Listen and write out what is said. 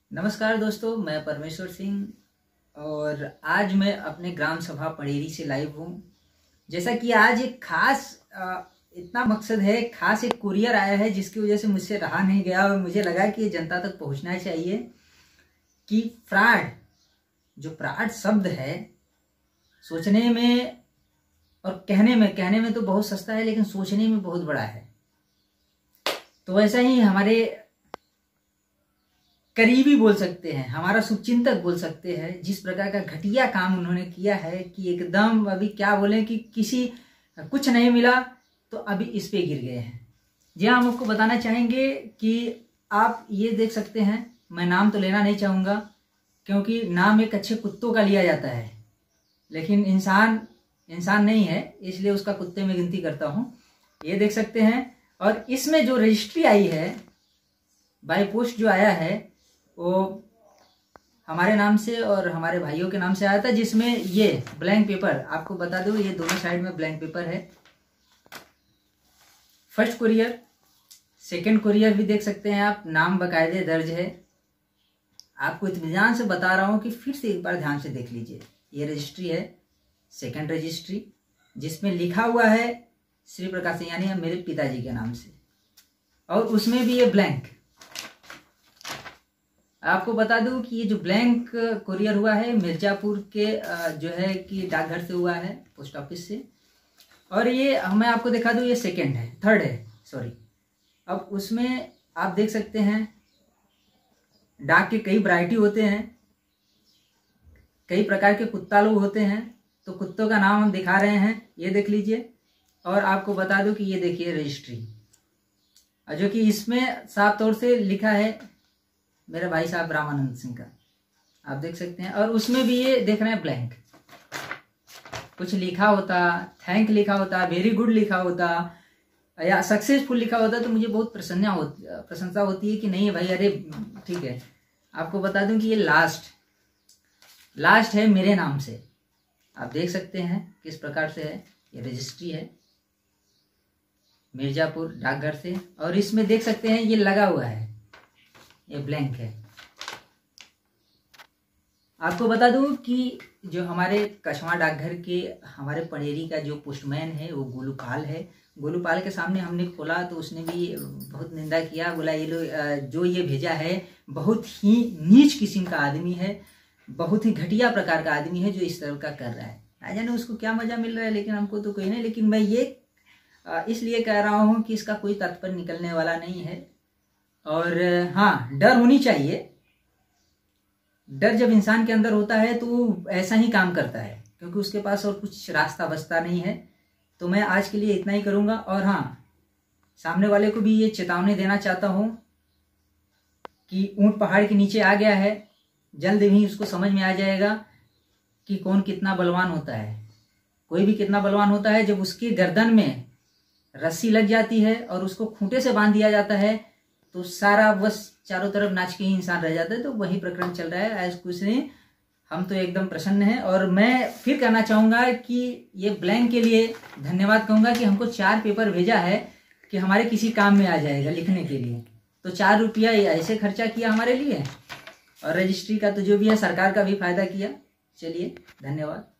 नमस्कार दोस्तों, मैं परमेश्वर सिंह और आज मैं अपने ग्राम सभा पड़ेरी से लाइव हूँ। जैसा कि आज एक खास इतना मकसद है, खास एक कुरियर आया है जिसकी वजह से मुझसे रहा नहीं गया और मुझे लगा कि ये जनता तक पहुँचना चाहिए कि फ्रॉड, जो फ्रॉड शब्द है, सोचने में और कहने में तो बहुत सस्ता है, लेकिन सोचने में बहुत बड़ा है। तो वैसा ही हमारे करीबी बोल सकते हैं, हमारा शुभचिंतक बोल सकते हैं, जिस प्रकार का घटिया काम उन्होंने किया है कि एकदम अभी क्या बोले कि किसी कुछ नहीं मिला तो अभी इस पे गिर गए हैं। जी हाँ, हम आपको बताना चाहेंगे कि आप ये देख सकते हैं, मैं नाम तो लेना नहीं चाहूँगा क्योंकि नाम एक अच्छे कुत्तों का लिया जाता है, लेकिन इंसान नहीं है, इसलिए उसका कुत्ते में गिनती करता हूँ। ये देख सकते हैं, और इसमें जो रजिस्ट्री आई है, बाय पोस्ट जो आया है, वो हमारे नाम से और हमारे भाइयों के नाम से आया था, जिसमें ये ब्लैंक पेपर, आपको बता दूं, ये दोनों साइड में ब्लैंक पेपर है। फर्स्ट कुरियर, सेकंड कुरियर भी देख सकते हैं आप, नाम बकायदे दर्ज है। आपको इत्मीनान से बता रहा हूं कि फिर से एक बार ध्यान से देख लीजिए। ये रजिस्ट्री है, सेकंड रजिस्ट्री, जिसमें लिखा हुआ है श्री प्रकाश सिंह, यानी मेरे पिताजी के नाम से, और उसमें भी ये ब्लैंक। आपको बता दूं कि ये जो ब्लैंक कुरियर हुआ है मिर्जापुर के जो है कि डाकघर से हुआ है, पोस्ट ऑफिस से। और ये मैं आपको दिखा दूं, ये थर्ड है, सॉरी। अब उसमें आप देख सकते हैं डाक के कई वैरायटी होते हैं, कई प्रकार के कुत्ता लोग होते हैं, तो कुत्तों का नाम हम दिखा रहे हैं, ये देख लीजिए। और आपको बता दूं कि ये देखिए रजिस्ट्री, जो कि इसमें साफ तौर से लिखा है मेरे भाई साहब रामानंद सिंह का, आप देख सकते हैं। और उसमें भी ये देख रहे हैं ब्लैंक, कुछ लिखा होता, थैंक लिखा होता, वेरी गुड लिखा होता, या सक्सेसफुल लिखा होता, तो मुझे बहुत प्रशंसा होती है कि नहीं भाई, अरे ठीक है। आपको बता दूं कि ये लास्ट है मेरे नाम से, आप देख सकते हैं किस प्रकार से है। ये रजिस्ट्री है मिर्जापुर डाकघर से, और इसमें देख सकते हैं ये लगा हुआ है, ये ब्लैंक है। आपको बता दूं कि जो हमारे कछवा डाकघर के हमारे पड़ेरी का जो पोस्टमैन है वो गोलूपाल है। गोलूपाल के सामने हमने खोला तो उसने भी बहुत निंदा किया, बोला ये लोग जो ये भेजा है बहुत ही नीच किस्म का आदमी है, बहुत ही घटिया प्रकार का आदमी है जो इस तरह का कर रहा है। ना जाने उसको क्या मजा मिल रहा है, लेकिन हमको तो कोई नहीं। लेकिन मैं ये इसलिए कह रहा हूँ कि इसका कोई तात्पर्य निकलने वाला नहीं है। और हाँ, डर होनी चाहिए। डर जब इंसान के अंदर होता है तो वो ऐसा ही काम करता है, क्योंकि उसके पास और कुछ रास्ता बचता नहीं है। तो मैं आज के लिए इतना ही करूँगा। और हाँ, सामने वाले को भी ये चेतावनी देना चाहता हूँ कि ऊंट पहाड़ के नीचे आ गया है, जल्द ही उसको समझ में आ जाएगा कि कौन कितना बलवान होता है। कोई भी कितना बलवान होता है जब उसकी गर्दन में रस्सी लग जाती है और उसको खूंटे से बांध दिया जाता है, तो सारा बस चारों तरफ नाच के ही इंसान रह जाता है। तो वही प्रकरण चल रहा है। आज कुछ नहीं, हम तो एकदम प्रसन्न हैं। और मैं फिर कहना चाहूँगा कि ये ब्लैंक के लिए धन्यवाद कहूँगा कि हमको 4 पेपर भेजा है कि हमारे किसी काम में आ जाएगा लिखने के लिए। तो 4 रुपया ऐसे खर्चा किया हमारे लिए, और रजिस्ट्री का तो जो भी है सरकार का भी फायदा किया। चलिए, धन्यवाद।